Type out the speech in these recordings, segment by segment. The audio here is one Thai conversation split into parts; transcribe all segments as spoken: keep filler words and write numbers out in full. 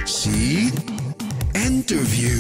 Seed Interview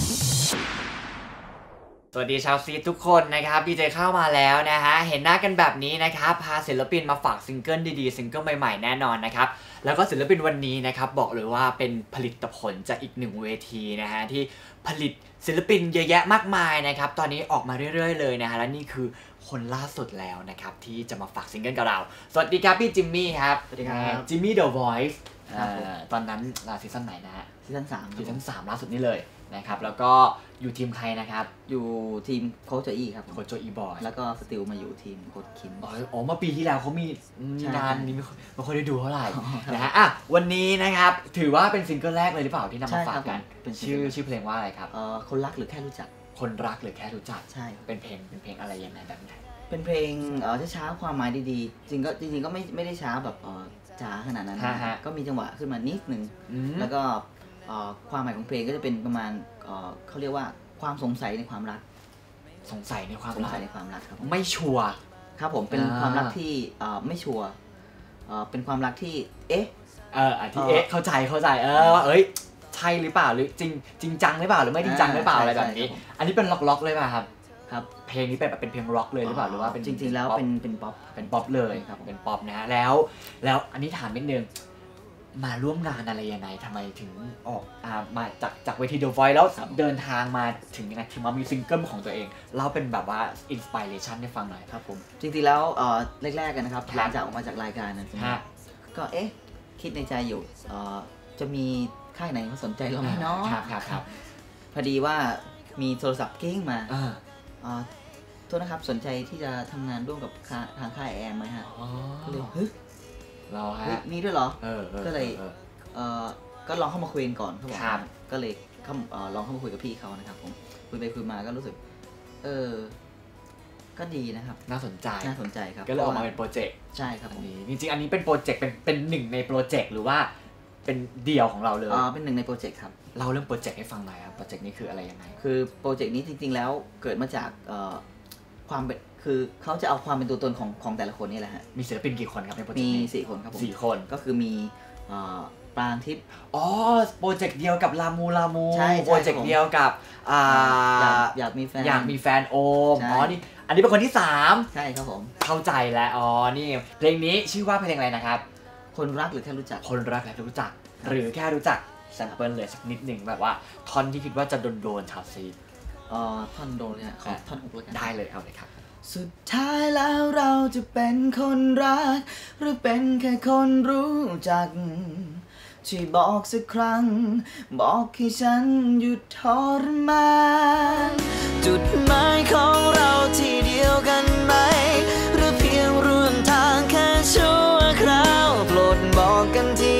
สวัสดีชาวซีดทุกคนนะครับดีเจเข้ามาแล้วนะฮะเห็นหน้ากันแบบนี้นะครับพาศิลปินมาฝากซิงเกิลดีๆซิงเกิลใหม่ๆแน่นอนนะครับแล้วก็ศิลปินวันนี้นะครับบอกเลยว่าเป็นผลิตผลจากอีกหนึ่งเวทีนะฮะที่ผลิตศิลปินเยอะแยะมากมายนะครับตอนนี้ออกมาเรื่อยๆเลยนะฮะและนี่คือคนล่าสุดแล้วนะครับที่จะมาฝากซิงเกิลกับเราสวัสดีครับพี่จิมมี่ครับสวัสดีครับจิมมี่เดอะวอยซ์ตอนนั้นซีซั่นไหนนะฮะซีซั่นสามซีซั่นสามล่าสุดนี่เลยนะครับแล้วก็อยู่ทีมใครนะครับอยู่ทีมโค้ชโจอี้ครับโค้ชโจอี้บอยแล้วก็สติลมาอยู่ทีมโค้ชคิมอ๋อเมื่อปีที่แล้วเขามีงานนี้ไม่ค่อยได้ดูเท่าไหร่นะฮะอ่ะวันนี้นะครับถือว่าเป็นซิงเกิลแรกเลยหรือเปล่าที่นำมาฝากกันชื่อชื่อเพลงว่าอะไรครับคนรักหรือแค่รู้จักคนรักหรือแค่รู้จักใช่เป็นเพลงเป็นเพลงอะไรยังไงแบบไหนเป็นเพลงเออช้าๆความหมายดีๆจริงก็จริงๆก็ไม่ไม่ได้ช้าแบบจ๋าขนาดนั้นก็มีจังหวะขึ้นมานิดนึงแล้วก็ความหมายของเพลงก็จะเป็นประมาณเขาเรียกว่าความสงสัยในความรักสงสัยในความรักสงสัยในความรักครับไม่ชัวร์ครับผมเป็นความรักที่ไม่ชัวร์เป็นความรักที่เอ๊ะเออที่เอ๊ะเข้าใจเข้าใจเออเอ้ยใช่หรือเปล่าหรือจริงจริงจังหรือเปล่าหรือไม่จริงจังหรือเปล่าอะไรแบบนี้อันนี้เป็นล็อกล็อกเลยป่ะครับครับเพลงนี้เป็นแบบเป็นเพลงร็อกเลยหรือเปล่าหรือว่าเป็นจริงๆแล้วเป็นเป็นป๊อปเป็นป๊อปเลยครับเป็นป๊อปนะฮะแล้วแล้วอันนี้ถามนิดนึงมาร่วมงานอะไรยังไงทำไมถึงออกอ่ามาจากจากเวที The Voice แล้วเดินทางมาถึงยังไงถึงมามีซิงเกิลของตัวเองเล่าเป็นแบบว่าอินสปิเรชันให้ฟังหน่อยครับผมจริงๆแล้วเอ่อแรกๆกันนะครับหลังจากออกมาจากรายการนะก็เอ๊ะคิดในใจอยู่เอ่อจะมีค่ายไหนเขาสนใจเราไหมเนาะครับครับครับพอดีว่ามีโทรศัพท์กิ้งมาอ่าโทษนะครับสนใจที่จะทำงานร่วมกับทางค่ายแอมไหมฮะก็เลยเฮ้ยเราฮะมีด้วยเหรอก็เลยเออก็ลองเข้ามาคุยกันก่อนเขาบอกก็เลยเข้าลองเข้ามาคุยกับพี่เขานะครับผมคุยไปคุยมาก็รู้สึกเออก็ดีนะครับน่าสนใจน่าสนใจครับก็เลยออกมาเป็นโปรเจกต์ใช่ครับอันนี้จริงๆอันนี้เป็นโปรเจกต์เป็นเป็นหนึ่งในโปรเจกต์หรือว่าเป็นเดี่ยวของเราเลยอ๋อเป็นหนึ่งในโปรเจกต์ครับเราเรื่องโปรเจกต์ให้ฟังหน่อยครับโปรเจกต์นี้คืออะไรยังไงคือโปรเจกต์นี้จริงๆแล้วเกิดมาจากความเป็นคือเขาจะเอาความเป็นตัวตนของของแต่ละคนนี่แหละฮะมีศิลปินกี่คนครับในโปรเจกต์นี้มีสี่คนครับผมสี่คนก็คือมีปรางทิพย์อ๋อโปรเจกต์เดียวกับลามูลามูใช่โปรเจกต์เดียวกับอยากมีแฟนอยากมีแฟนโอมอ๋อนี่อันนี้เป็นคนที่สามใช่ครับผมเข้าใจแล้วอ๋อนี่เพลงนี้ชื่อว่าเพลงอะไรนะครับคนรักหรือแค่รู้จักคนรักแค่รู้จักหรือแค่รู้จักแซมเปิลเลยสักนิดหนึ่งแบบว่าท่อนที่คิดว่าจะโดนโดนชาวซีอ๋อท่อนโดนเนี่ยขอท่อนหกเลยได้เลยเอาเลยครับสุดท้ายแล้วเราจะเป็นคนรักหรือเป็นแค่คนรู้จักช่วยบอกสักครั้งบอกให้ฉันหยุดทรมานจุดหมายของเราที่เดียวกันไหมหรือเพียงร่วมทางแค่ชั่วคราวโปรดบอกกันที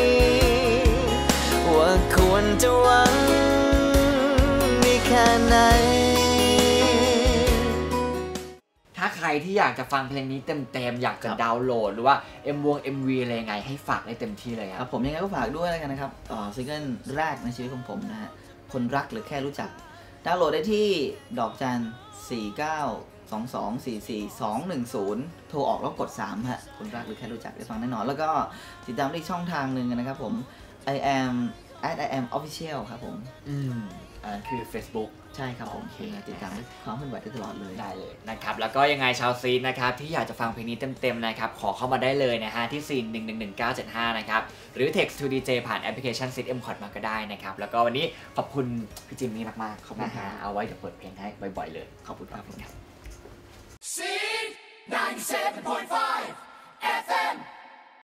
ว่าควรจะหวังได้แค่ไหนถ้าใครที่อยากจะฟังเพลงนี้เต็มๆอยากจะดาวน์โหลดหรือว่า เอ็ม วง เอ็ม วี อะไรยังไงให้ฝากได้เต็มที่เลยครับผมยังไงก็ฝากด้วยแล้วกันนะครับอ๋อซิงเกิลแรกในชีวิตของผมนะฮะคนรักหรือแค่รู้จักดาวน์โหลดได้ที่ดอกจันสี่เก้าสองสองสี่สี่สองหนึ่งศูนย์โทรออกแล้วกดสามฮะคนรักหรือแค่รู้จักได้ฟังแน่นอนแล้วก็ติดตามได้ช่องทางหนึ่งนะครับผม I am at I am official ครับผมอืมอันนั้นคือ Facebook ใช่ครับผมติดตามความเคลื่อนไหวได้ตลอดเลยได้เลยนะครับแล้วก็ยังไงชาวซีดนะครับที่อยากจะฟังเพลงนี้เต็มๆนะครับขอเข้ามาได้เลยนะฮะที่ซีนหนึ่งหนึ่งหนึ่งเก้าเจ็ดห้านะครับหรือ text to ดี เจ ผ่านแอปพลิเคชัน ซี เอ็ม คอร์ด มาก็ได้นะครับแล้วก็วันนี้ขอบคุณพี่จิมมี่มากๆนะฮะเอาไว้เดี๋ยวเปิดเพลงให้บ่อยๆเลยขอบคุณครับซีด ninety-seven point five